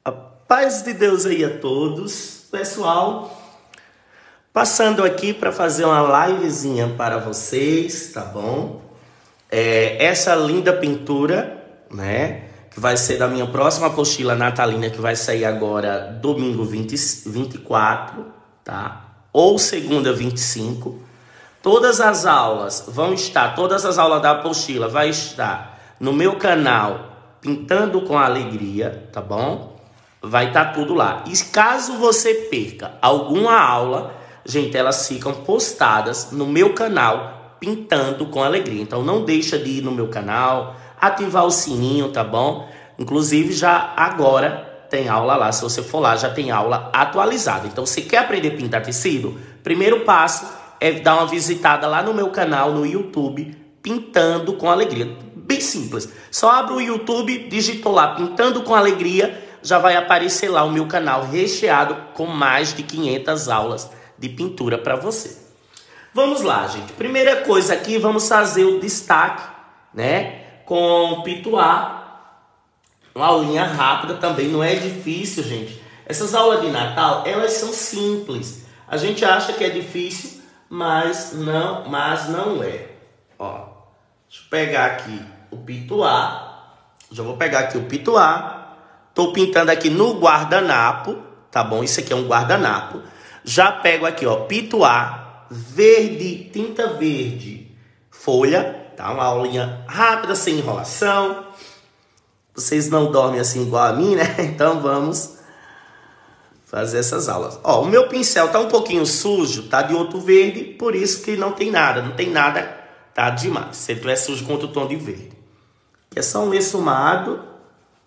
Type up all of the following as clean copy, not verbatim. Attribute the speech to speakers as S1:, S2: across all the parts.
S1: A paz de Deus aí a todos, pessoal. Passando aqui para fazer uma livezinha para vocês, tá bom? Essa linda pintura, né? Que vai ser da minha próxima apostila natalina, que vai sair agora domingo 24, tá? Ou segunda 25. Todas as aulas todas as aulas da apostila vai estar no meu canal Pintando com Alegria, tá bom? Vai estar tudo lá. E caso você perca alguma aula, gente, elas ficam postadas no meu canal Pintando com Alegria. Então não deixa de ir no meu canal, ativar o sininho, tá bom? Inclusive já agora tem aula lá. Se você for lá, já tem aula atualizada. Então você quer aprender a pintar tecido? Primeiro passo é dar uma visitada lá no meu canal no YouTube Pintando com Alegria. Bem simples. Só abre o YouTube, digitou lá Pintando com Alegria, já vai aparecer lá o meu canal recheado com mais de 500 aulas de pintura para você. Vamos lá, gente. Primeira coisa aqui, vamos fazer o destaque, né? Com pituá. Uma aulinha rápida também, não é difícil, gente. Essas aulas de Natal, elas são simples. A gente acha que é difícil, mas não é. Ó, deixa eu pegar aqui o pituá. Já vou pegar aqui o pituá. Tô pintando aqui no guardanapo, tá bom? Isso aqui é um guardanapo. Já pego aqui, ó, pituá, verde, tinta verde, folha, tá? Uma aulinha rápida, sem enrolação. Vocês não dormem assim igual a mim, né? Então vamos fazer essas aulas. Ó, o meu pincel tá um pouquinho sujo, tá de outro verde, por isso que não tem nada, tá demais. Se ele tiver sujo com outro tom de verde. Que é só um esfumado.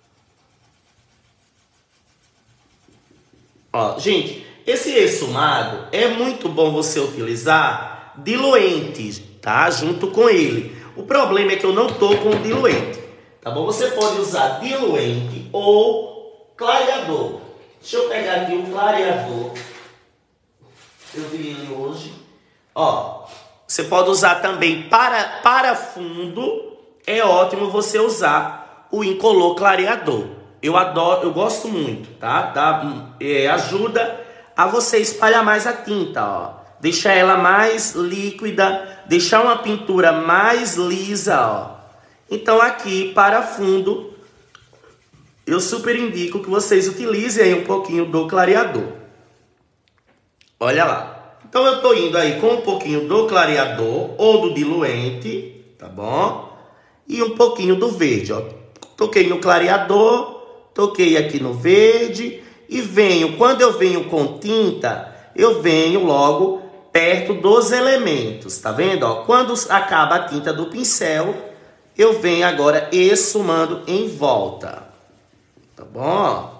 S1: Ó, gente, esse esfumado é muito bom você utilizar diluente, tá? Junto com ele. O problema é que eu não tô com diluente, tá bom? Você pode usar diluente ou clareador. Deixa eu pegar aqui o clareador. Eu vi ele hoje. Ó, você pode usar também para fundo. É ótimo você usar o incolor clareador. Eu gosto muito, tá? Ajuda a você espalhar mais a tinta, ó. Deixar ela mais líquida, deixar uma pintura mais lisa, ó. Então aqui, para fundo, eu super indico que vocês utilizem aí um pouquinho do clareador. Olha lá. Então eu tô indo aí com um pouquinho do clareador ou do diluente, tá bom? E um pouquinho do verde, ó. Toquei no clareador. Toquei aqui no verde e quando eu venho com tinta, eu venho logo perto dos elementos, tá vendo? Ó, quando acaba a tinta do pincel, eu venho agora esfumando em volta, tá bom?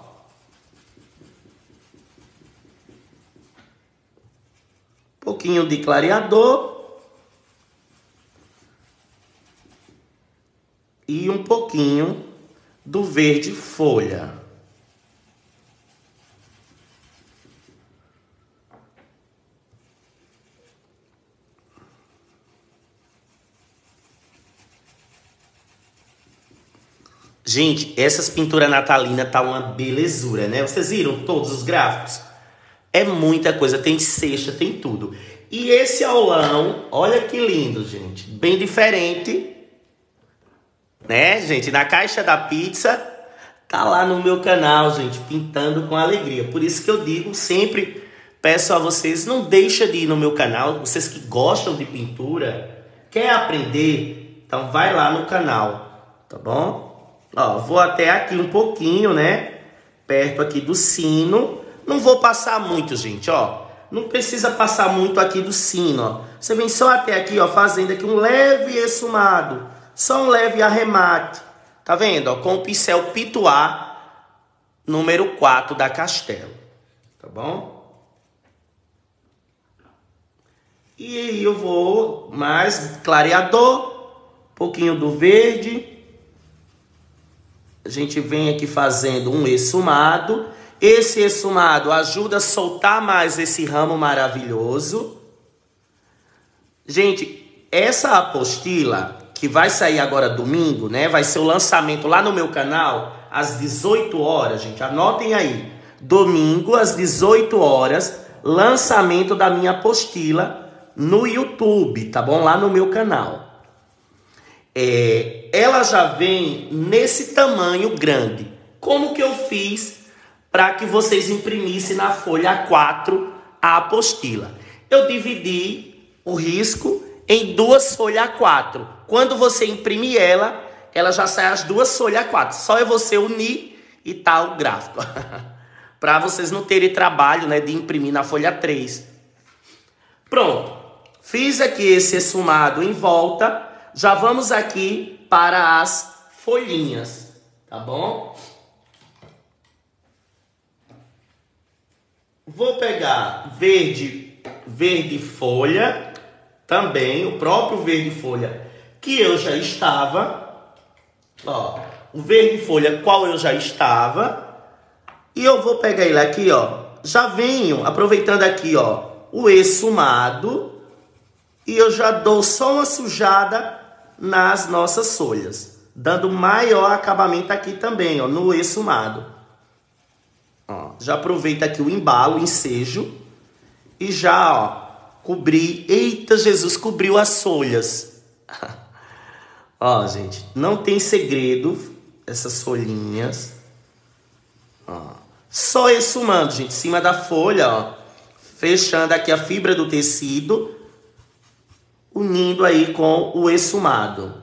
S1: Um pouquinho de clareador e um pouquinho do verde folha. Gente, essas pinturas natalinas tá uma belezura, né? Vocês viram todos os gráficos? É muita coisa, tem cesta, tem tudo. E esse aulão, olha que lindo, gente. Bem diferente, né, gente? Na caixa da pizza, tá lá no meu canal, gente, Pintando com Alegria. Por isso que eu digo, sempre peço a vocês, não deixa de ir no meu canal. Vocês que gostam de pintura, quer aprender, então vai lá no canal, tá bom? Ó, vou até aqui um pouquinho, né? Perto aqui do sino. Não vou passar muito, gente, ó. Não precisa passar muito aqui do sino, ó. Você vem só até aqui, ó, fazendo aqui um leve esfumado. Só um leve arremate. Tá vendo? Ó, com o pincel pituá número 4 da Castelo. Tá bom? E aí eu vou mais clareador. Um pouquinho do verde. A gente vem aqui fazendo um esfumado. Esse esfumado ajuda a soltar mais esse ramo maravilhoso. Gente, essa apostila que vai sair agora domingo, né? Vai ser o lançamento lá no meu canal. às 18 horas, gente, anotem aí. Domingo, às 18 horas, lançamento da minha apostila no YouTube, tá bom? Lá no meu canal. Ela já vem nesse tamanho grande. Como que eu fiz para que vocês imprimissem na folha A4 a apostila? Eu dividi o risco em 2 folhas A4. Quando você imprimir ela já sai as 2 folhas A4. Só é você unir e tá o gráfico. Para vocês não terem trabalho, né, de imprimir na folha 3. Pronto. Fiz aqui esse esfumado em volta. Já vamos aqui para as folhinhas, tá bom? Vou pegar verde folha, também o próprio verde folha que eu já estava, ó, o verde folha qual eu já estava, e eu vou pegar ele aqui, ó, já venho aproveitando aqui, ó, o esfumado, e eu já dou só uma sujada nas nossas folhas, dando maior acabamento aqui também, ó, no esfumado. Ó, já aproveita aqui o embalo, o ensejo, e já, ó, cobri. Eita, Jesus, cobriu as folhas. Ó, gente, não tem segredo essas folhinhas. Ó, só esfumando, gente, em cima da folha, ó, fechando aqui a fibra do tecido, unindo aí com o esfumado.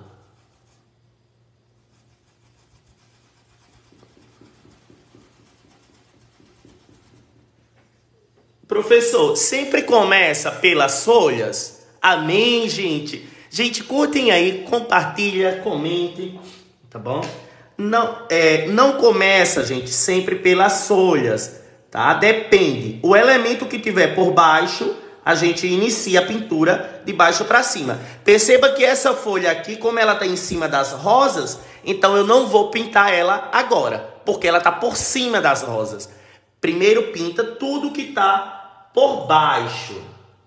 S1: Professor, sempre começa pelas folhas? Amém, gente? Gente, curtem aí, compartilha, comentem, tá bom? Não começa, gente, sempre pelas folhas, tá? Depende. O elemento que tiver por baixo, a gente inicia a pintura de baixo para cima. Perceba que essa folha aqui, como ela tá em cima das rosas, então eu não vou pintar ela agora, porque ela tá por cima das rosas. Primeiro pinta tudo que tá por baixo.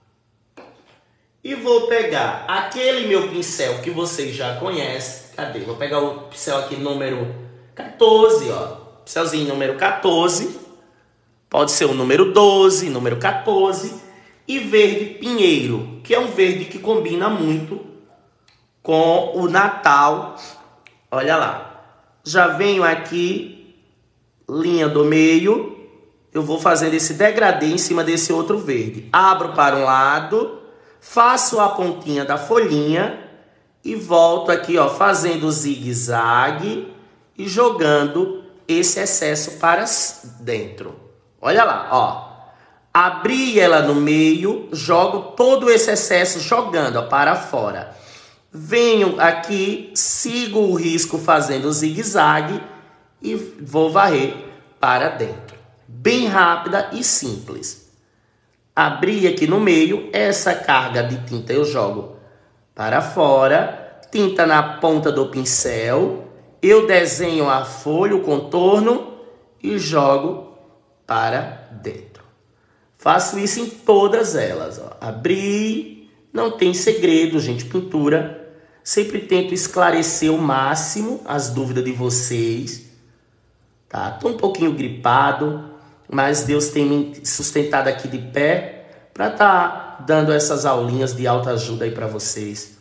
S1: E vou pegar aquele meu pincel que vocês já conhecem. Cadê? Vou pegar o pincel aqui número 14, ó. Pincelzinho número 14. Pode ser o número 12, número 14. E verde pinheiro, que é um verde que combina muito com o Natal. Olha lá. Já venho aqui, linha do meio. Eu vou fazendo esse degradê em cima desse outro verde. Abro para um lado, faço a pontinha da folhinha e volto aqui, ó, fazendo o zigue-zague e jogando esse excesso para dentro. Olha lá, ó. Abri ela no meio, jogo todo esse excesso jogando, ó, para fora. Venho aqui, sigo o risco fazendo o zigue-zague e vou varrer para dentro. Bem rápida e simples. Abri aqui no meio, essa carga de tinta eu jogo para fora, tinta na ponta do pincel, eu desenho a folha, o contorno e jogo para dentro. Faço isso em todas elas, ó. Abri, não tem segredo, gente, pintura. Sempre tento esclarecer o máximo as dúvidas de vocês, tá? Tô um pouquinho gripado, mas Deus tem me sustentado aqui de pé para estar dando essas aulinhas de autoajuda aí para vocês.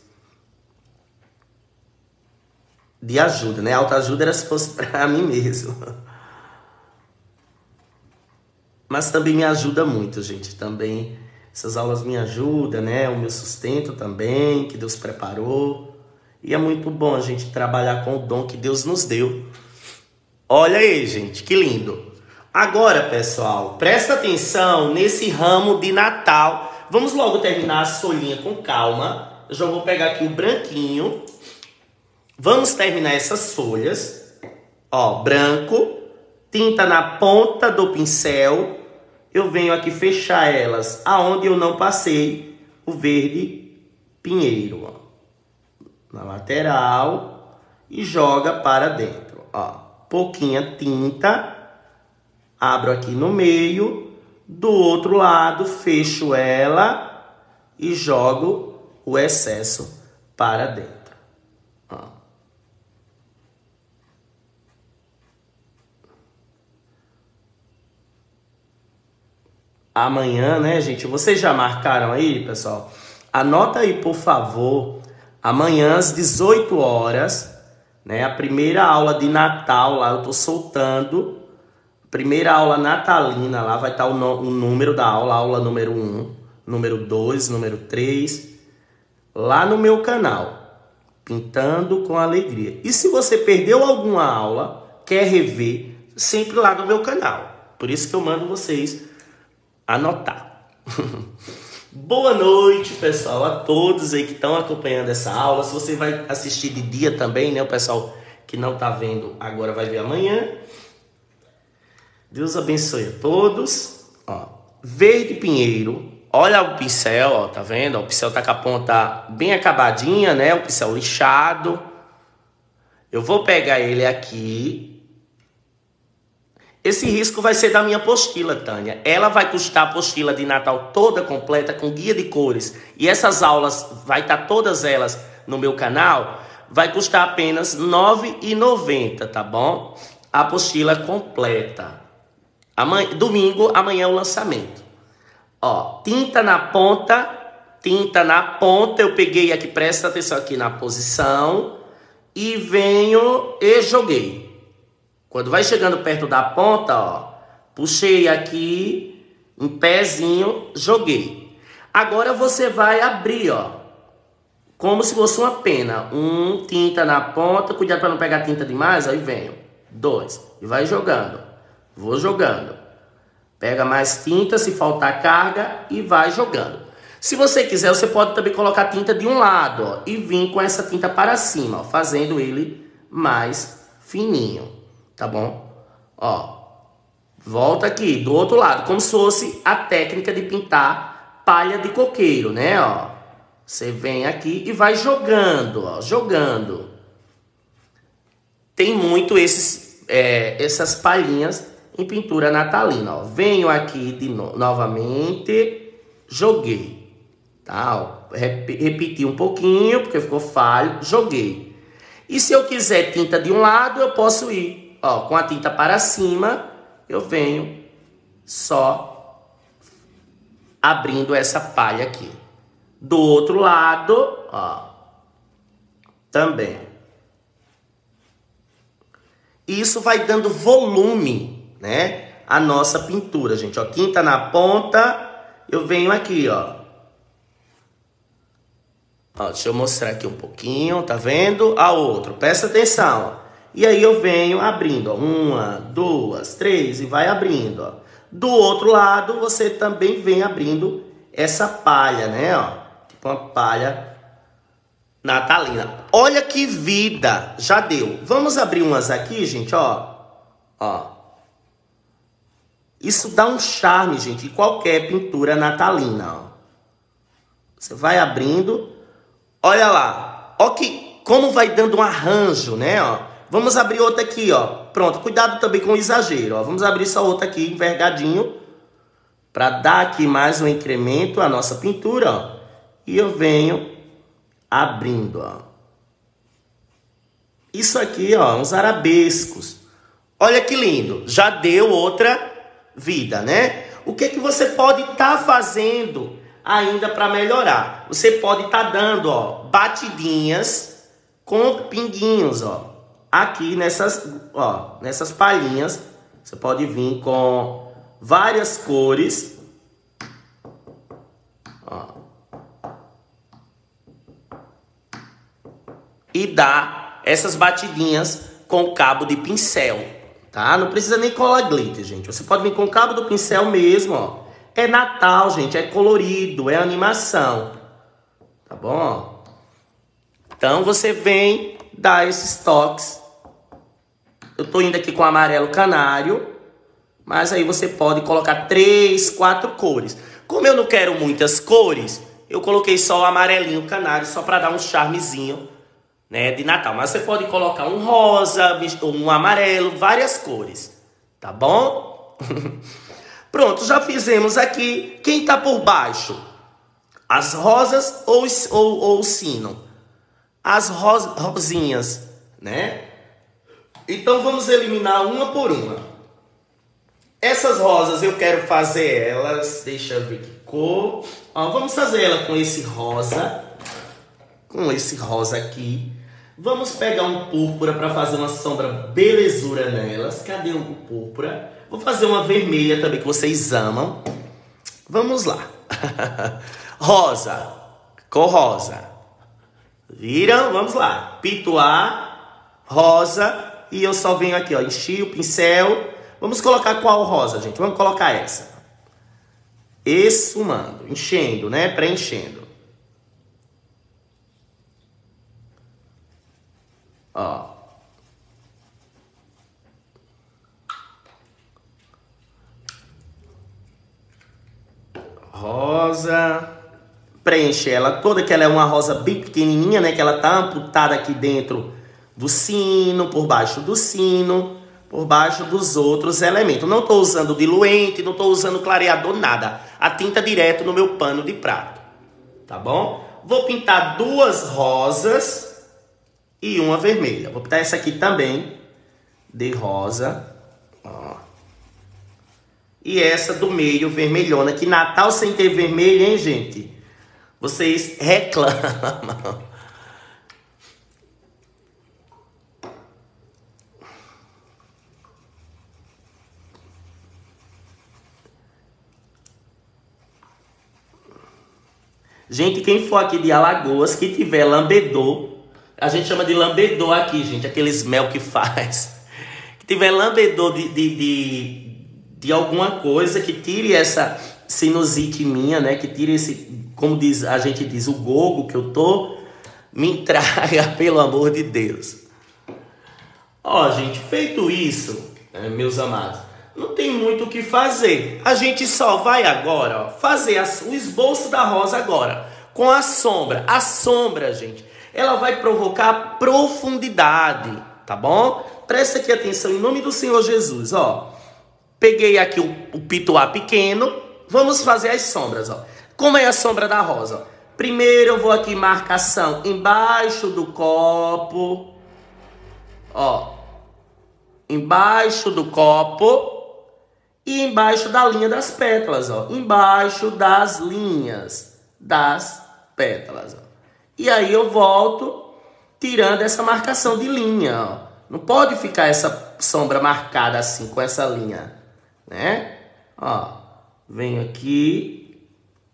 S1: De ajuda, né? Autoajuda era se fosse para mim mesmo. Mas também me ajuda muito, gente. Também essas aulas me ajudam, né? O meu sustento também, que Deus preparou. E é muito bom a gente trabalhar com o dom que Deus nos deu. Olha aí, gente, que lindo. Agora, pessoal, presta atenção nesse ramo de Natal. Vamos logo terminar as folhinhas com calma. Eu já vou pegar aqui o branquinho. Vamos terminar essas folhas. Ó, branco. Tinta na ponta do pincel. Eu venho aqui fechar elas aonde eu não passei o verde pinheiro. Ó. Na lateral. E joga para dentro. Ó, pouquinha tinta. Abro aqui no meio, do outro lado, fecho ela e jogo o excesso para dentro. Ó. amanhã, né, gente? Vocês já marcaram aí, pessoal? Anota aí, por favor. Amanhã, às 18 horas, né? A primeira aula de Natal lá, eu tô soltando. Primeira aula natalina, lá vai estar o número da aula, aula número 1, número 2, número 3, lá no meu canal, Pintando com Alegria. E se você perdeu alguma aula, quer rever, sempre lá no meu canal. Por isso que eu mando vocês anotar. Boa noite, pessoal, a todos aí que estão acompanhando essa aula. Se você vai assistir de dia também, né? O pessoal que não está vendo agora vai ver amanhã. Deus abençoe a todos. Ó, verde pinheiro. Olha o pincel, ó, tá vendo? O pincel tá com a ponta bem acabadinha, né? O pincel lixado. Eu vou pegar ele aqui. Esse risco vai ser da minha apostila, Tânia. Ela vai custar a apostila de Natal toda completa, com guia de cores. E essas aulas, vai estar todas elas no meu canal. Vai custar apenas R$ 9,90, tá bom? A apostila completa. Domingo, amanhã é o lançamento. Ó, tinta na ponta, eu peguei aqui, presta atenção aqui na posição, e venho e joguei. Quando vai chegando perto da ponta, ó, puxei aqui, em pezinho, joguei. Agora você vai abrir, ó, como se fosse uma pena. Tinta na ponta, cuidado para não pegar tinta demais, aí venho. 2, e vai jogando. Vou jogando. Pega mais tinta, se faltar carga, e vai jogando. Se você quiser, você pode também colocar tinta de um lado, ó, e vir com essa tinta para cima, ó, fazendo ele mais fininho, tá bom? Ó, volta aqui, do outro lado, como se fosse a técnica de pintar palha de coqueiro, né, ó. Você vem aqui e vai jogando, ó, jogando. Tem muito essas palhinhas em pintura natalina, ó. Venho aqui novamente, joguei, tá? Ó, repeti um pouquinho, porque ficou falho, joguei. E se eu quiser tinta de um lado, eu posso ir, ó, com a tinta para cima, eu venho só abrindo essa palha aqui. Do outro lado, ó, também. Isso vai dando volume, né, a nossa pintura, gente, ó, tinta na ponta, eu venho aqui, ó, deixa eu mostrar aqui um pouquinho, tá vendo? A outra, presta atenção, ó. E aí eu venho abrindo, ó, 1, 2, 3, e vai abrindo, ó. Do outro lado, você também vem abrindo essa palha, né, ó, tipo uma palha natalina. Olha que vida, já deu. Vamos abrir umas aqui, gente, ó, ó. Isso dá um charme, gente, em qualquer pintura natalina, ó. Você vai abrindo, olha lá, ó, como vai dando um arranjo, né, ó. Vamos abrir outra aqui, ó. Pronto, cuidado também com o exagero, ó. Vamos abrir essa outra aqui, envergadinho, para dar aqui mais um incremento à nossa pintura, ó. E eu venho abrindo, ó. Isso aqui, ó, uns arabescos. Olha que lindo, já deu outra vida, né? O que que você pode estar fazendo ainda para melhorar? Você pode estar dando, ó, batidinhas com pinguinhos, ó, aqui nessas palhinhas. Você pode vir com várias cores, ó, e dar essas batidinhas com cabo de pincel. Tá? Não precisa nem colar glitter, gente. Você pode vir com o cabo do pincel mesmo, ó. É Natal, gente. É colorido, é animação. Tá bom? Então, você vem dar esses toques. Eu tô indo aqui com amarelo canário. Mas aí você pode colocar 3, 4 cores. Como eu não quero muitas cores, eu coloquei só o amarelinho canário, só para dar um charmezinho, né, de Natal. Mas você pode colocar um rosa, um amarelo, várias cores, tá bom? Pronto, já fizemos aqui. Quem tá por baixo? As rosas ou o sino? As rosinhas, né? Então vamos eliminar uma por uma. Essas rosas eu quero fazer elas, deixa eu ver que cor. Ó, vamos fazer ela com esse rosa. Com esse rosa aqui. Vamos pegar um púrpura para fazer uma sombra belezura nelas. Cadê o púrpura? Vou fazer uma vermelha também que vocês amam. Vamos lá. Rosa. Cor rosa. Viram? Vamos lá. Pituá, rosa. E eu só venho aqui, ó. Enchi o pincel. Vamos colocar qual rosa, gente? Vamos colocar essa. Esfumando. Enchendo, né? Preenchendo. Ó. Rosa. Preenche ela toda, que ela é uma rosa bem pequenininha, né? Que ela tá amputada aqui dentro do sino, por baixo do sino, por baixo dos outros elementos. Não tô usando diluente, não tô usando clareador, nada. A tinta direto no meu pano de prato. Tá bom? Vou pintar duas rosas e uma vermelha. Vou pintar essa aqui também de rosa. Ó. E essa do meio, vermelhona. Que Natal sem ter vermelho, hein, gente? Vocês reclamam. Gente, quem for aqui de Alagoas, que tiver lambedor, a gente chama de lambedor aqui, gente, aqueles mel que faz. Que tiver lambedor de alguma coisa, que tire essa sinusite minha, né? Que tire esse, como diz, a gente diz, o gogo que eu tô, me traga, pelo amor de Deus. Ó, gente, feito isso, meus amados, não tem muito o que fazer. A gente só vai agora, ó, fazer o esboço da rosa agora, com a sombra. A sombra, gente, ela vai provocar profundidade, tá bom? Presta aqui atenção em nome do Senhor Jesus, ó. Peguei aqui o pituá pequeno, vamos fazer as sombras, ó. Como é a sombra da rosa? Ó? Primeiro eu vou aqui marcação embaixo do copo, ó. Embaixo do copo. E embaixo da linha das pétalas, ó. Embaixo das linhas das pétalas, ó. E aí eu volto tirando essa marcação de linha, ó. Não pode ficar essa sombra marcada assim, com essa linha, né? Ó, venho aqui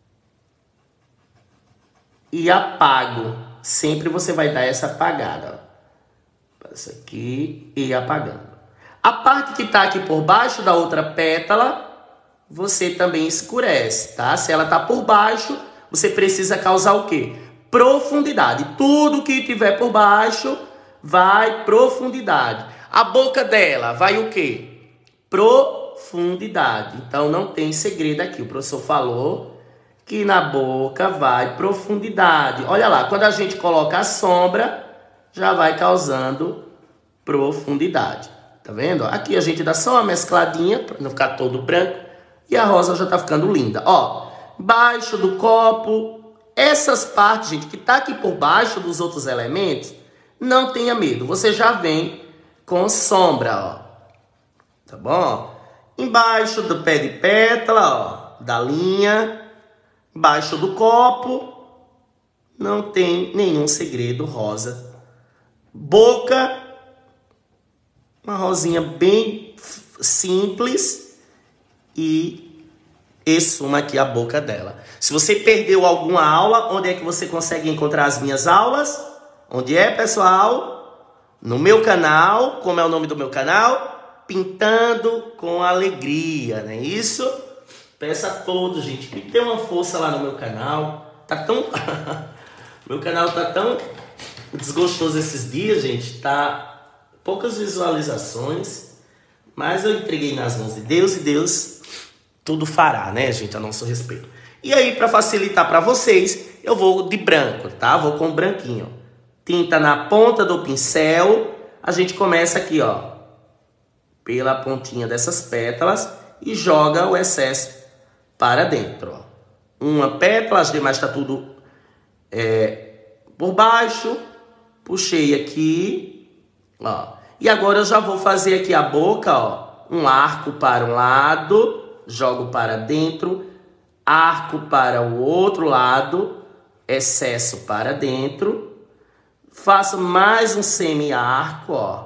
S1: e apago. Sempre você vai dar essa apagada, ó. Passa aqui e apagando. A parte que tá aqui por baixo da outra pétala, você também escurece, tá? Se ela tá por baixo, você precisa causar o quê? Profundidade. Tudo que tiver por baixo vai profundidade. A boca dela vai o quê? Profundidade. Então não tem segredo aqui. O professor falou que na boca vai profundidade. Olha lá, quando a gente coloca a sombra, já vai causando profundidade. Tá vendo? Aqui a gente dá só uma mescladinha para não ficar todo branco. E a rosa já tá ficando linda. Ó, baixo do copo. Essas partes, gente, que tá aqui por baixo dos outros elementos, não tenha medo. Você já vem com sombra, ó. Tá bom? Embaixo do pé de pétala, ó, da linha. Embaixo do copo. Não tem nenhum segredo, rosa. Boca. Uma rosinha bem simples e esfuma aqui a boca dela. Se você perdeu alguma aula, onde é que você consegue encontrar as minhas aulas? Onde é, pessoal? No meu canal. Como é o nome do meu canal? Pintando com Alegria, não é isso? Peço a todos, gente, que dê uma força lá no meu canal. Tá tão... meu canal tá tão desgostoso esses dias, gente. Tá... poucas visualizações, mas eu entreguei nas mãos de Deus e Deus tudo fará, né, gente, a nosso respeito. E aí, para facilitar para vocês, eu vou de branco, tá? Vou com branquinho. Tinta na ponta do pincel. A gente começa aqui, ó, pela pontinha dessas pétalas e joga o excesso para dentro, ó. Uma pétala, as demais tá tudo por baixo. Puxei aqui. Ó. E agora eu já vou fazer aqui a boca, ó, um arco para um lado, jogo para dentro, arco para o outro lado, excesso para dentro, faço mais um semi-arco, ó,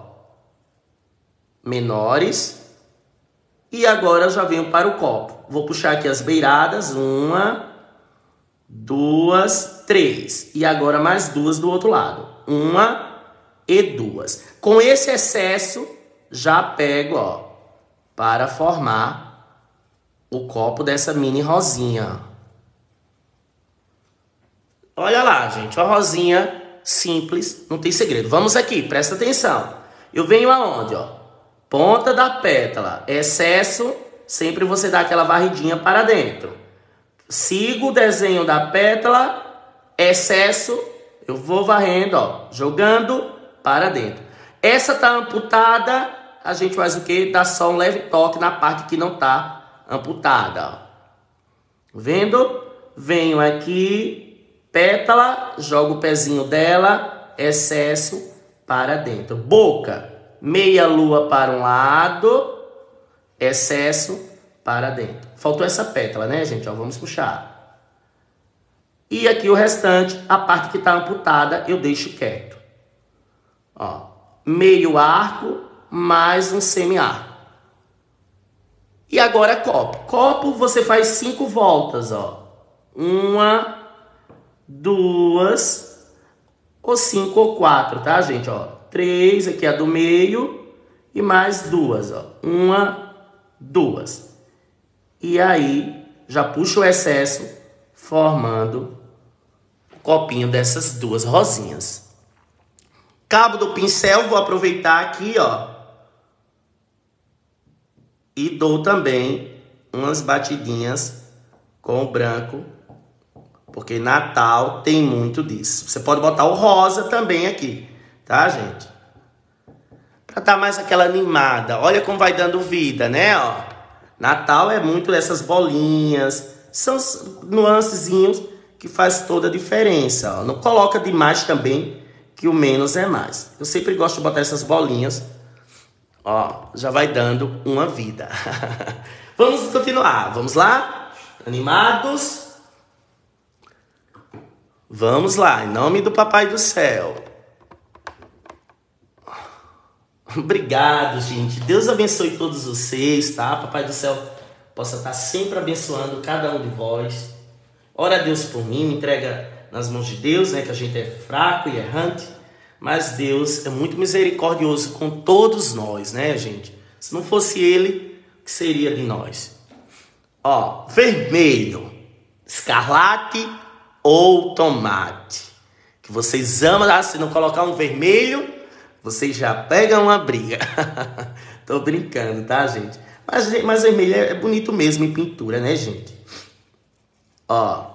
S1: menores, e agora eu já venho para o copo. Vou puxar aqui as beiradas, 1, 2, 3, e agora mais 2 do outro lado, 1 e 2. Com esse excesso, já pego, ó, para formar o copo dessa mini rosinha. Olha lá, gente, uma rosinha simples, não tem segredo. Vamos aqui, presta atenção. Eu venho aonde, ó? Ponta da pétala, excesso, sempre você dá aquela varridinha para dentro. Sigo o desenho da pétala, excesso, eu vou varrendo, ó, jogando para dentro. Essa tá amputada, a gente faz o quê? Dá só um leve toque na parte que não tá amputada, ó. Vendo? Venho aqui, pétala, jogo o pezinho dela, excesso para dentro. Boca, meia lua para um lado, excesso para dentro. Faltou essa pétala, né, gente? Ó, vamos puxar. E aqui o restante, a parte que está amputada, eu deixo quieto. Ó, meio arco, mais um semi-arco. E agora copo. Copo você faz 5 voltas, ó. 1, 2, ou 5 ou 4, tá, gente? Ó, 3, aqui a do meio, e mais 2, ó. 1, 2. E aí, já puxo o excesso, formando o copinho dessas 2 rosinhas. Cabo do pincel, vou aproveitar aqui, ó. E dou também umas batidinhas com o branco, porque Natal tem muito disso. Você pode botar o rosa também aqui, tá, gente? Pra dar mais aquela animada. Olha como vai dando vida, né, ó. Natal é muito dessas bolinhas, são nuancezinhos que faz toda a diferença, ó. Não coloca demais também, que o menos é mais. Eu sempre gosto de botar essas bolinhas, ó, já vai dando uma vida. Vamos continuar, vamos lá? Animados? Vamos lá, em nome do Papai do Céu. Obrigado, gente. Deus abençoe todos vocês, tá? Papai do Céu possa estar sempre abençoando cada um de vós. Ora a Deus por mim, me entrega nas mãos de Deus, né? Que a gente é fraco e errante, mas Deus é muito misericordioso com todos nós, né, gente? Se não fosse Ele, o que seria de nós? Ó, vermelho, escarlate ou tomate. Que vocês amam, ah, se não colocar um vermelho, vocês já pegam uma briga. Tô brincando, tá, gente? Mas vermelho é bonito mesmo em pintura, né, gente? Ó.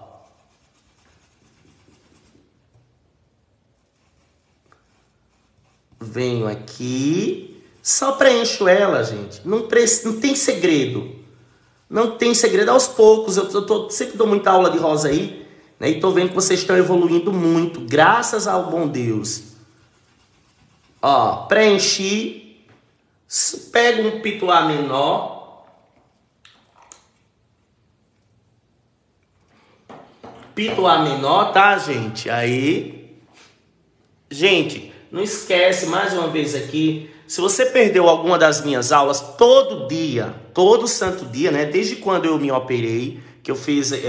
S1: Venho aqui. Só preencho ela, gente. Não tem segredo. Não tem segredo. Aos poucos. Sempre dou muita aula de rosa aí, né? E tô vendo que vocês estão evoluindo muito. Graças ao bom Deus. Ó, preenchi, pego um pituá menor, tá, gente? Aí, gente, não esquece, mais uma vez aqui, se você perdeu alguma das minhas aulas, todo dia, todo santo dia, né? Desde quando eu me operei, que eu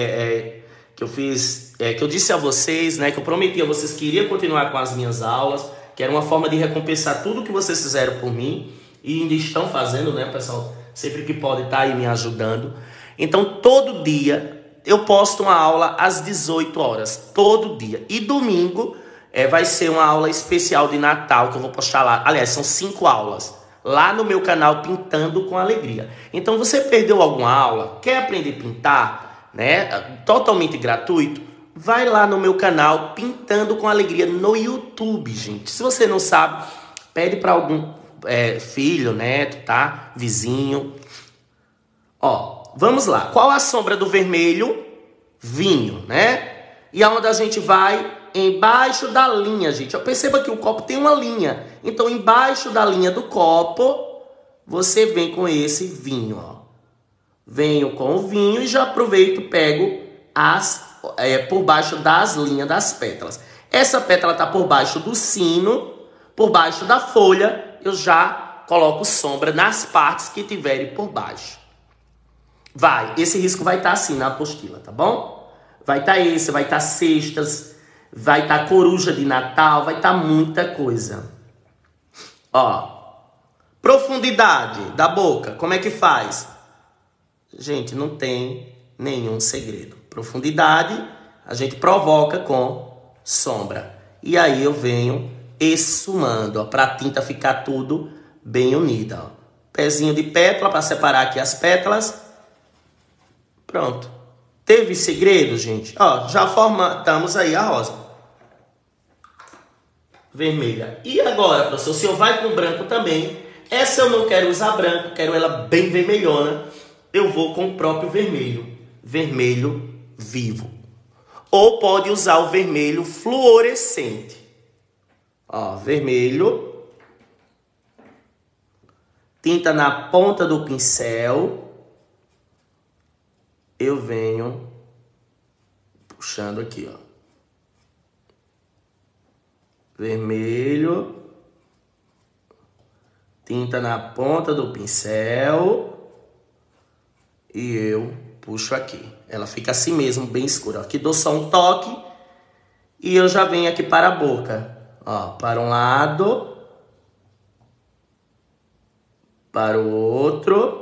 S1: disse a vocês, né? Que eu prometi a vocês que iria continuar com as minhas aulas, que era uma forma de recompensar tudo que vocês fizeram por mim e ainda estão fazendo, né, pessoal? Sempre que pode estar aí me ajudando. Então, todo dia eu posto uma aula às 18 horas, todo dia. E domingo vai ser uma aula especial de Natal que eu vou postar lá. Aliás, são 5 aulas lá no meu canal Pintando com Alegria. Então, você perdeu alguma aula, quer aprender a pintar, né? Totalmente gratuito. Vai lá no meu canal Pintando com Alegria no YouTube, gente. Se você não sabe, pede para algum filho, neto, tá? Vizinho. Ó, vamos lá. Qual a sombra do vermelho? Vinho, né? E aonde a gente vai? Embaixo da linha, gente. Perceba que o copo tem uma linha. Então, embaixo da linha do copo, você vem com esse vinho, ó. Venho com o vinho e já aproveito, pego por baixo das linhas das pétalas. Essa pétala tá por baixo do sino, por baixo da folha, eu já coloco sombra nas partes que tiverem por baixo. Esse risco vai estar assim na apostila, tá bom? Vai estar esse, vai estar cestas, vai estar coruja de Natal, vai estar muita coisa. Ó, profundidade da boca, como é que faz? Gente, não tem nenhum segredo. Profundidade, a gente provoca com sombra. E aí eu venho esfumando, ó, para a tinta ficar tudo bem unida, ó. Pezinho de pétala para separar aqui as pétalas. Pronto. Teve segredo, gente? Ó, já formatamos aí a rosa. Vermelha. E agora, professor, o senhor vai com branco também. Essa eu não quero usar branco, quero ela bem vermelhona. Eu vou com o próprio vermelho. Vermelho vivo. Ou pode usar o vermelho fluorescente. Ó, vermelho. Tinta na ponta do pincel. Eu venho puxando aqui, ó. Vermelho. Tinta na ponta do pincel. E eu puxo aqui. Ela fica assim mesmo, bem escura. Aqui dou só um toque. E eu já venho aqui para a boca. Ó, para um lado. Para o outro.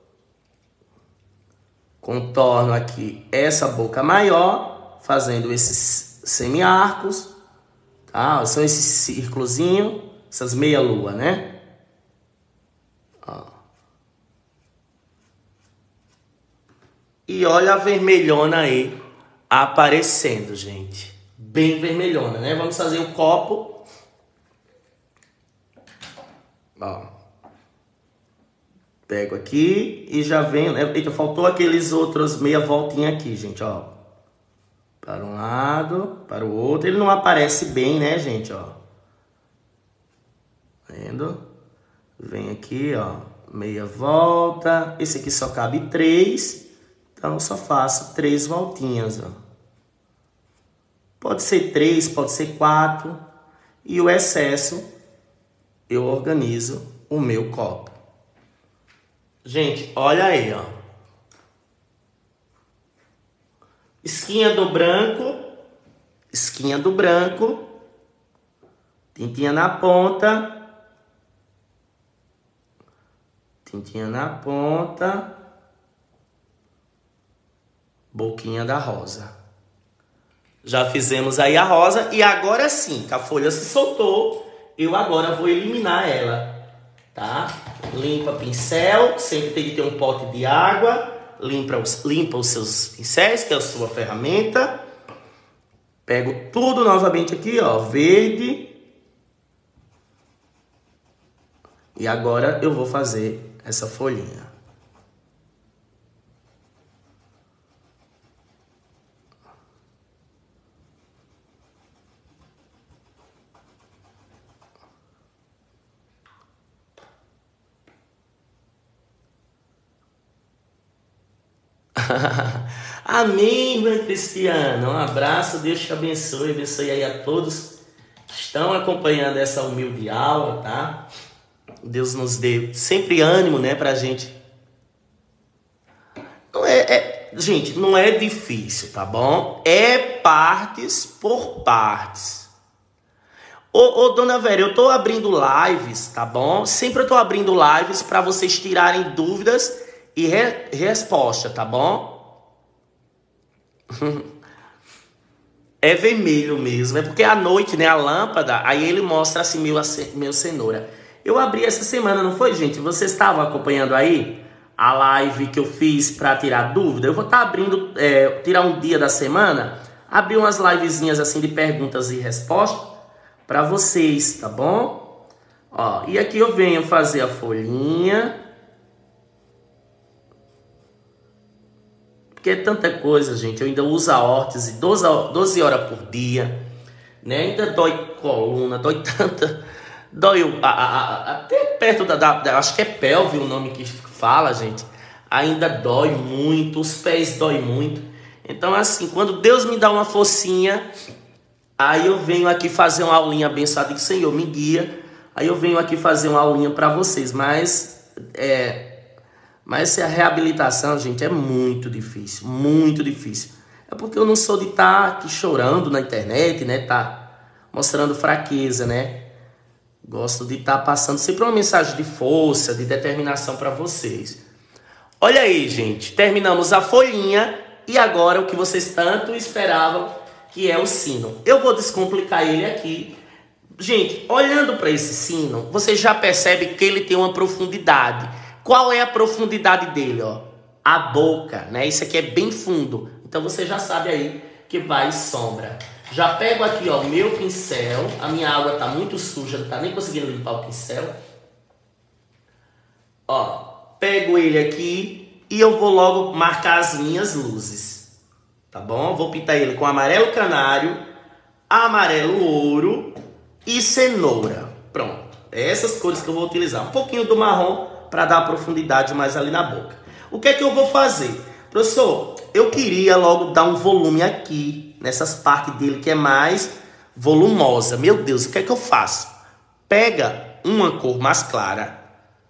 S1: Contorno aqui essa boca maior. Fazendo esses semiarcos. Tá? São esses círculozinhos. Essas meia-lua, né? Ó. E olha a vermelhona aí aparecendo, gente. Bem vermelhona, né? Vamos fazer o copo. Ó. Pego aqui e já venho... Eita, faltou aqueles outros meia voltinha aqui, gente, ó. Para um lado, para o outro. Ele não aparece bem, né, gente, ó. Vendo? Vem aqui, ó. Meia volta. Esse aqui só cabe 3. Então, eu só faço 3 voltinhas, ó. Pode ser 3, pode ser 4. E o excesso, eu organizo o meu copo. Gente, olha aí, ó. Esquinha do branco. Esquinha do branco. Tintinha na ponta. Tintinha na ponta. Boquinha da rosa. Já fizemos aí a rosa. E agora sim, que a folha se soltou, eu agora vou eliminar ela. Tá? Limpa pincel. Sempre tem que ter um pote de água. Limpa os seus pincéis, que é a sua ferramenta. Pego tudo novamente aqui, ó. Verde. E agora eu vou fazer essa folhinha. Amém, irmã Cristiana. Um abraço, Deus te abençoe. Abençoe aí a todos que estão acompanhando essa humilde aula, tá? Deus nos dê sempre ânimo, né, pra gente. Gente, não é difícil, tá bom? É partes por partes. Ô, dona Vera, eu tô abrindo lives, tá bom? Sempre eu tô abrindo lives pra vocês tirarem dúvidas e resposta, tá bom? É vermelho mesmo. É porque à noite, né, a lâmpada, aí ele mostra assim meio cenoura. Eu abri essa semana, não foi, gente? Vocês estavam acompanhando aí a live que eu fiz pra tirar dúvida? Eu vou estar abrindo, tirar um dia da semana, abrir umas livezinhas assim de perguntas e respostas pra vocês, tá bom? Ó, e aqui eu venho fazer a folhinha. Porque é tanta coisa, gente. Eu ainda uso a órtese 12 horas por dia, né? Ainda dói coluna, dói tanta... Dói até perto acho que é pelve o nome que fala, gente, ainda dói muito, os pés doem muito. Então, assim, quando Deus me dá uma forcinha, aí eu venho aqui fazer uma aulinha abençoada que o Senhor me guia. Aí eu venho aqui fazer uma aulinha para vocês, mas essa reabilitação, gente, é muito difícil, muito difícil. É porque eu não sou de estar aqui chorando na internet, né? Tá mostrando fraqueza, né? Gosto de estar passando sempre uma mensagem de força, de determinação para vocês. Olha aí, gente, terminamos a folhinha e agora o que vocês tanto esperavam, que é o sino. Eu vou descomplicar ele aqui. Gente, olhando para esse sino, você já percebe que ele tem uma profundidade. Qual é a profundidade dele, ó? A boca, né? Isso aqui é bem fundo. Então você já sabe aí que vai sombra. Já pego aqui, ó, o meu pincel. A minha água tá muito suja, não tá nem conseguindo limpar o pincel. Ó, pego ele aqui e eu vou logo marcar as minhas luzes. Tá bom? Vou pintar ele com amarelo canário, amarelo ouro e cenoura. Pronto. É essas cores que eu vou utilizar. Um pouquinho do marrom para dar profundidade mais ali na boca. O que é que eu vou fazer? Professor, eu queria logo dar um volume aqui, nessas partes dele que é mais volumosa. Meu Deus, o que é que eu faço? Pega uma cor mais clara.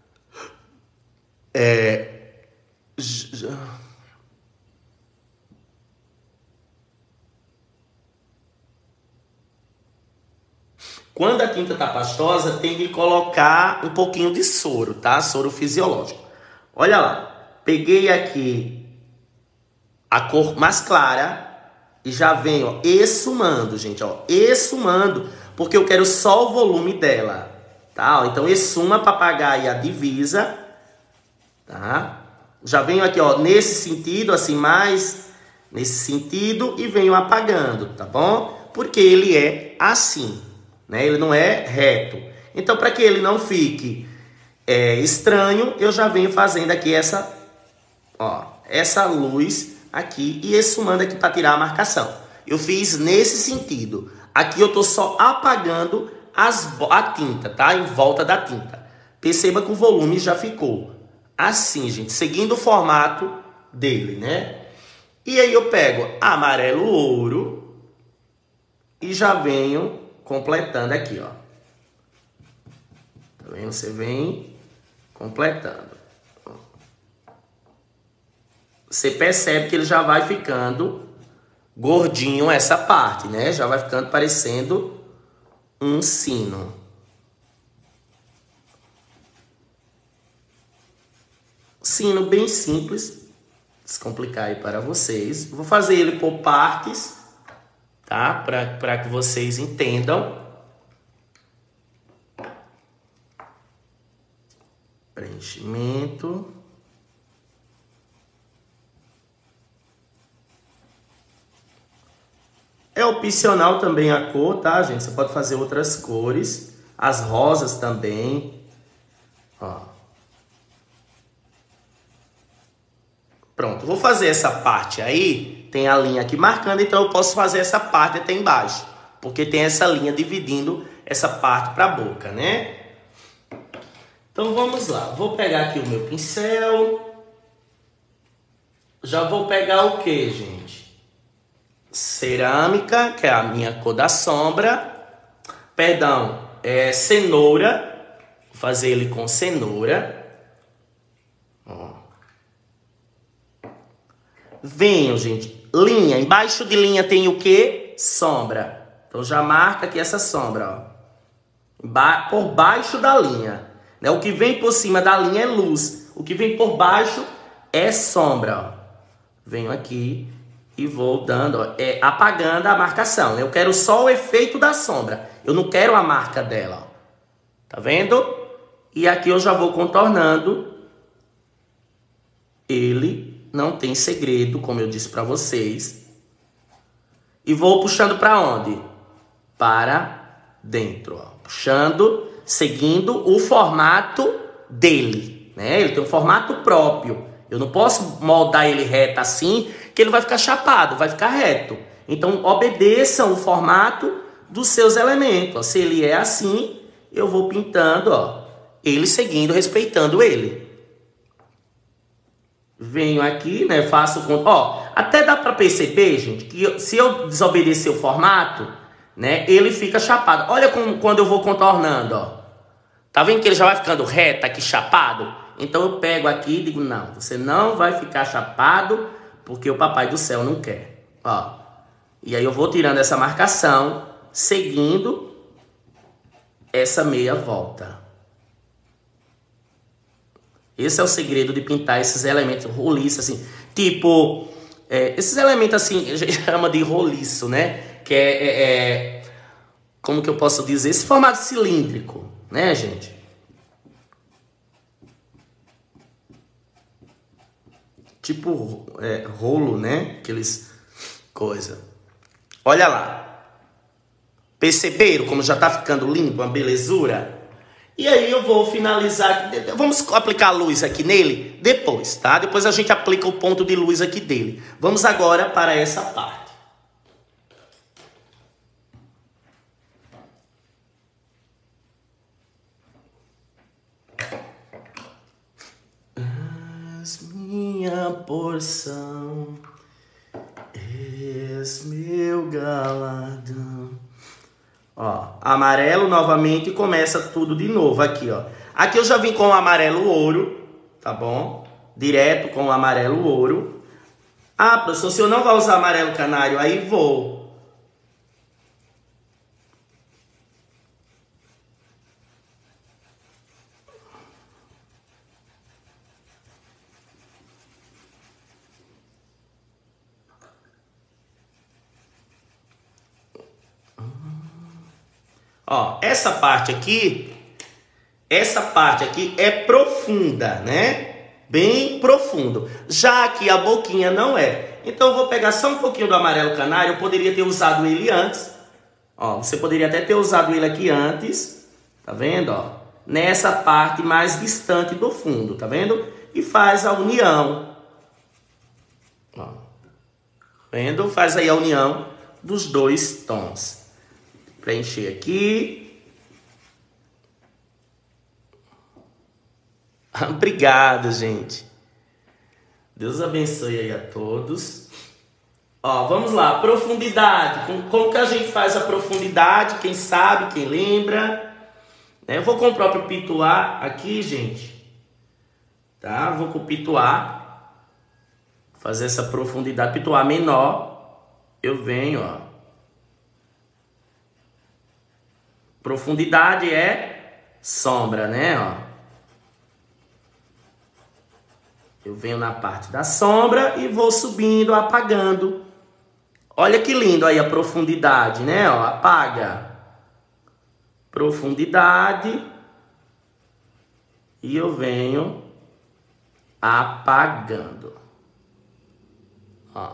S1: Quando a tinta tá pastosa, tem que colocar um pouquinho de soro, tá? Soro fisiológico. Olha lá, peguei aqui a cor mais clara e já venho, ó, esfumando, gente, ó, esfumando, porque eu quero só o volume dela, tá? Então, esfuma para apagar aí a divisa, tá? Já venho aqui, ó, nesse sentido, assim, mais nesse sentido e venho apagando, tá bom? Porque ele é assim, né? Ele não é reto. Então, para que ele não fique estranho, eu já venho fazendo aqui essa luz aqui e esfumando aqui para tirar a marcação. Eu fiz nesse sentido. Aqui eu tô só apagando a tinta, tá? Em volta da tinta. Perceba que o volume já ficou assim, gente, seguindo o formato dele, né? E aí eu pego amarelo ouro e já venho completando aqui, ó. Tá vendo? Você vem completando. Você percebe que ele já vai ficando gordinho essa parte, né? Já vai ficando parecendo um sino. Sino bem simples. Descomplicar aí para vocês. Vou fazer ele por partes, tá? Para que vocês entendam. Preenchimento. É opcional também a cor, tá, gente? Você pode fazer outras cores. As rosas também. Ó. Pronto, vou fazer essa parte aí. Tem a linha aqui marcando, então eu posso fazer essa parte até embaixo. Porque tem essa linha dividindo essa parte para a boca, né? Então vamos lá. Vou pegar aqui o meu pincel. Já vou pegar o que, gente? Cerâmica, que é a minha cor da sombra. Perdão, cenoura. Vou fazer ele com cenoura. Ó. Venho, gente. Linha. Embaixo de linha tem o que? Sombra. Então já marca aqui essa sombra, ó. Por baixo da linha. Né? O que vem por cima da linha é luz. O que vem por baixo é sombra, ó. Venho aqui e vou dando, ó, apagando a marcação. Eu quero só o efeito da sombra. Eu não quero a marca dela, ó. Tá vendo? E aqui eu já vou contornando. Ele não tem segredo, como eu disse para vocês. E vou puxando para onde? Para dentro, ó. Puxando, seguindo o formato dele, né? Ele tem um formato próprio. Eu não posso moldar ele reto assim, que ele vai ficar chapado, vai ficar reto. Então, obedeçam o formato dos seus elementos. Ó. Se ele é assim, eu vou pintando, ó, Ele seguindo, respeitando ele. Venho aqui, né, faço... Ó, até dá pra perceber, gente, que se eu desobedecer o formato, né, ele fica chapado. Olha quando eu vou contornando, ó. Tá vendo que ele já vai ficando reto aqui, chapado? Então eu pego aqui e digo, não, você não vai ficar chapado porque o Papai do Céu não quer. Ó. E aí eu vou tirando essa marcação, seguindo essa meia volta. Esse é o segredo de pintar esses elementos roliços, assim. Tipo, esses elementos assim, a gente chama de roliço, né? Que como que eu posso dizer? Esse formato cilíndrico, né, gente? Tipo, rolo, né? Aqueles coisa. Olha lá. Perceberam como já tá ficando limpo, uma belezura? E aí eu vou finalizar. Vamos aplicar a luz aqui nele depois, tá? Depois a gente aplica o ponto de luz aqui dele. Vamos agora para essa parte. Minha porção, és meu galardão. Ó, amarelo novamente e começa tudo de novo aqui, ó. Aqui eu já vim com o amarelo ouro, tá bom? Direto com o amarelo ouro. Ah, professor, se eu não vou usar amarelo canário, aí vou. Ó, essa parte aqui é profunda, né? Bem profundo. Já que a boquinha não é. Então eu vou pegar só um pouquinho do amarelo canário. Eu poderia ter usado ele antes. Ó, você poderia até ter usado ele aqui antes. Tá vendo, ó? Nessa parte mais distante do fundo, tá vendo? E faz a união. Ó. Vendo? Faz aí a união dos dois tons. Preencher aqui. Obrigado, gente. Deus abençoe aí a todos. Ó, vamos lá. Profundidade. Como que a gente faz a profundidade? Quem sabe, quem lembra? Eu vou com o próprio pituá aqui, gente. Tá? Vou com o pituá. Fazer essa profundidade. Pituá menor. Eu venho, ó. Profundidade é sombra, né? Ó. Eu venho na parte da sombra e vou subindo, apagando. Olha que lindo aí a profundidade, né? Ó, apaga. Profundidade. E eu venho apagando. Ó.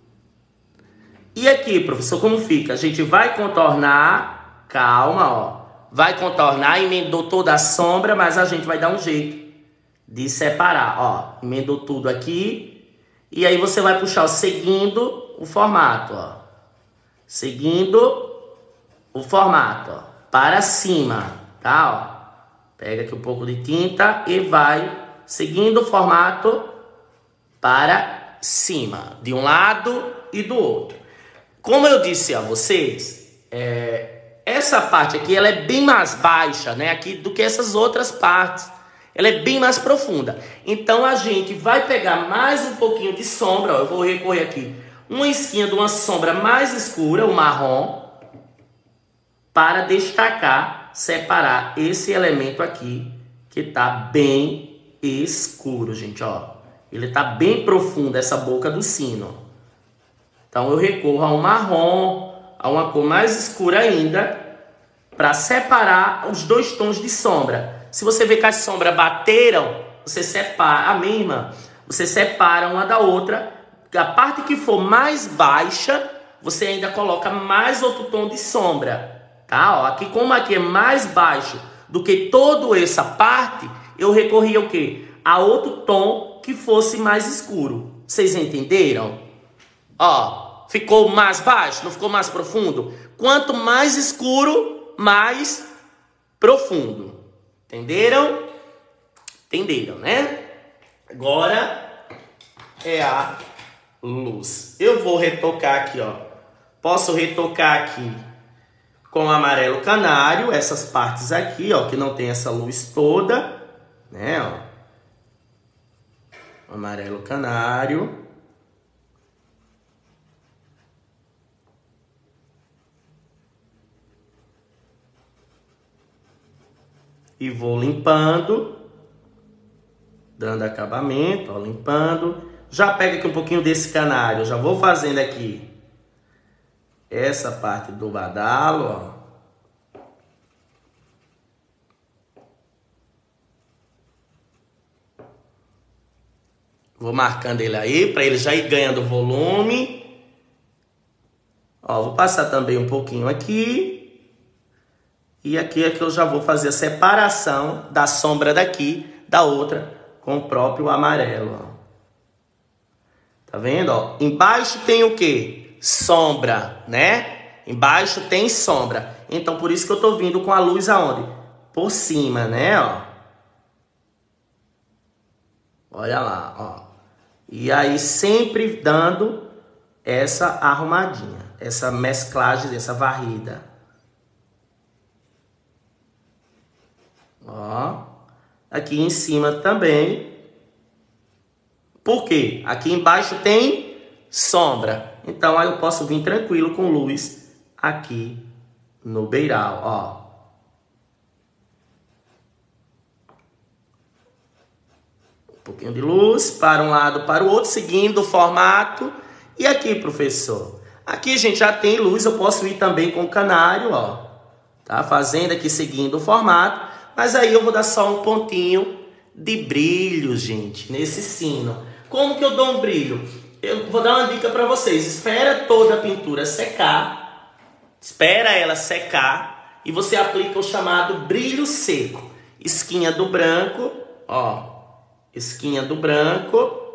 S1: E aqui, professor, como fica? A gente vai contornar... Calma, ó. Vai contornar, emendou toda a sombra, mas a gente vai dar um jeito de separar, ó. Emendou tudo aqui. E aí você vai puxar, ó, seguindo o formato, ó. Seguindo o formato, ó. Para cima, tá, ó. Pega aqui um pouco de tinta e vai seguindo o formato para cima. De um lado e do outro. Como eu disse a vocês, essa parte aqui, ela é bem mais baixa, né, aqui do que essas outras partes. Ela é bem mais profunda. Então a gente vai pegar mais um pouquinho de sombra, ó, eu vou recorrer aqui uma esquinha de uma sombra mais escura, o marrom, para destacar, separar esse elemento aqui que tá bem escuro, gente, ó. Ele tá bem profundo, essa boca do sino. Então eu recorro a um marrom, a uma cor mais escura ainda, para separar os dois tons de sombra. Se você vê que as sombras bateram, você separa, você separa uma da outra. A parte que for mais baixa, você ainda coloca mais outro tom de sombra, tá? Ó, aqui, como aqui é mais baixo do que toda essa parte, eu recorri ao quê? A outro tom que fosse mais escuro. Vocês entenderam? Ó, ficou mais baixo, não ficou mais profundo? Quanto mais escuro, mais profundo. Entenderam? Entenderam, né? Agora é a luz. Eu vou retocar aqui, ó. Posso retocar aqui com amarelo canário, essas partes aqui, ó, que não tem essa luz toda, né, ó. Amarelo canário. E vou limpando, dando acabamento, ó, limpando. Já pega aqui um pouquinho desse canário, já vou fazendo aqui essa parte do badalo, ó. Vou marcando ele aí, para ele já ir ganhando volume. Ó, vou passar também um pouquinho aqui. E aqui é que eu já vou fazer a separação da sombra daqui, da outra, com o próprio amarelo, ó. Tá vendo, ó? Embaixo tem o quê? Sombra, né? Embaixo tem sombra. Então, por isso que eu tô vindo com a luz aonde? Por cima, né, ó? Olha lá, ó. E aí, sempre dando essa arrumadinha, essa mesclagem, essa varrida. Ó, aqui em cima também. Por quê? Aqui embaixo tem sombra. Então aí eu posso vir tranquilo com luz aqui no beiral, ó. Um pouquinho de luz para um lado, para o outro, seguindo o formato. E aqui, professor? Aqui, gente, já tem luz. Eu posso ir também com o canário, ó. Tá? Fazendo aqui, seguindo o formato. Mas aí eu vou dar só um pontinho de brilho, gente, nesse sino. Como que eu dou um brilho? Eu vou dar uma dica para vocês. Espera toda a pintura secar. Espera ela secar. E você aplica o chamado brilho seco. Esquinha do branco, ó. Esquinha do branco.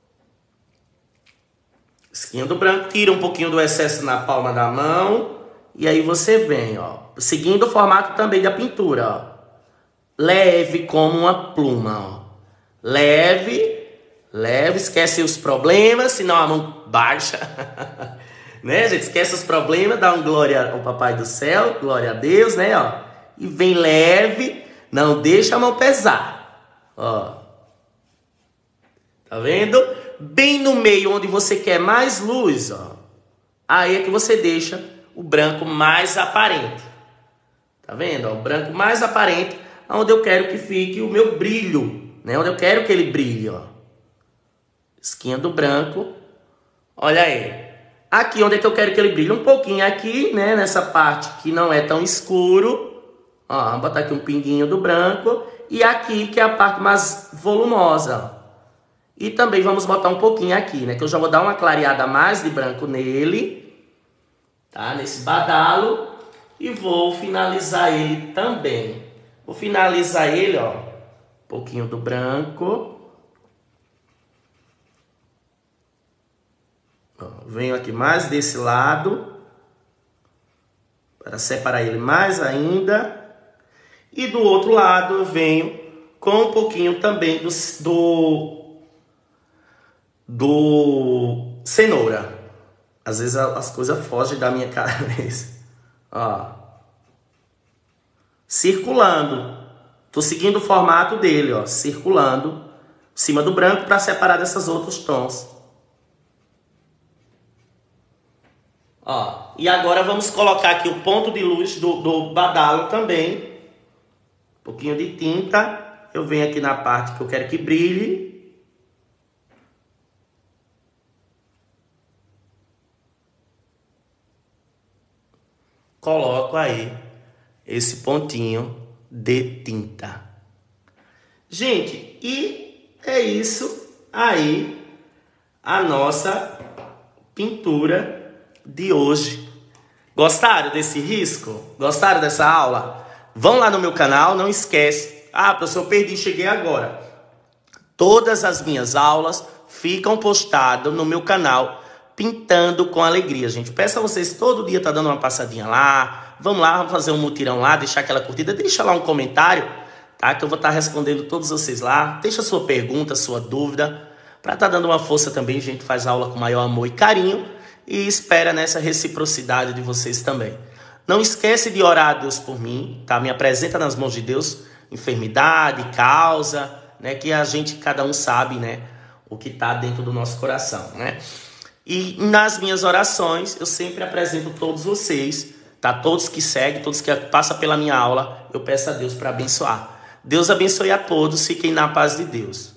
S1: Esquinha do branco. Tira um pouquinho do excesso na palma da mão. E aí você vem, ó. Seguindo o formato também da pintura, ó. Leve como uma pluma, ó. Leve, esquece os problemas, senão a mão baixa. Né, gente? Esquece os problemas, dá um glória ao Papai do Céu, glória a Deus, né, ó. E vem leve, não deixa a mão pesar, ó. Tá vendo? Bem no meio, onde você quer mais luz, ó. Aí é que você deixa o branco mais aparente. Tá vendo? Ó, o branco mais aparente, onde eu quero que fique o meu brilho, né? Onde eu quero que ele brilhe, ó. Esquinha do branco. Olha aí. Aqui onde é que eu quero que ele brilhe? Um pouquinho aqui, né? Nessa parte que não é tão escuro. Ó, vamos botar aqui um pinguinho do branco. E aqui que é a parte mais volumosa, ó. E também vamos botar um pouquinho aqui, né? Que eu já vou dar uma clareada mais de branco nele. Tá? Nesse badalo. E vou finalizar ele também. Vou finalizar ele, ó. Um pouquinho do branco. Ó, venho aqui mais desse lado. Para separar ele mais ainda. E do outro lado eu venho com um pouquinho também do cenoura. Às vezes as coisas fogem da minha cabeça. Ó. Circulando. Tô seguindo o formato dele, ó. Circulando. Em cima do branco para separar desses outros tons. Ó. E agora vamos colocar aqui o ponto de luz do badalo também. Um pouquinho de tinta. Eu venho aqui na parte que eu quero que brilhe. Coloco aí esse pontinho de tinta. Gente, e é isso aí a nossa pintura de hoje. Gostaram desse risco? Gostaram dessa aula? Vão lá no meu canal, não esquece. Ah, professor, eu perdi, cheguei agora. Todas as minhas aulas ficam postadas no meu canal Pintando com Alegria, gente. Peço a vocês todo dia dando uma passadinha lá. Vamos lá, vamos fazer um mutirão lá, deixar aquela curtida. Deixa lá um comentário, tá? Que eu vou estar respondendo todos vocês lá. Deixa sua pergunta, sua dúvida, para estar dando uma força também. A gente faz aula com maior amor e carinho e espera nessa reciprocidade de vocês também. Não esquece de orar a Deus por mim, tá? Me apresenta nas mãos de Deus, enfermidade, causa, né? Que a gente, cada um sabe, né? O que está dentro do nosso coração, né? E nas minhas orações, eu sempre apresento todos vocês, tá? Todos que seguem, todos que passam pela minha aula, eu peço a Deus para abençoar. Deus abençoe a todos, fiquem na paz de Deus.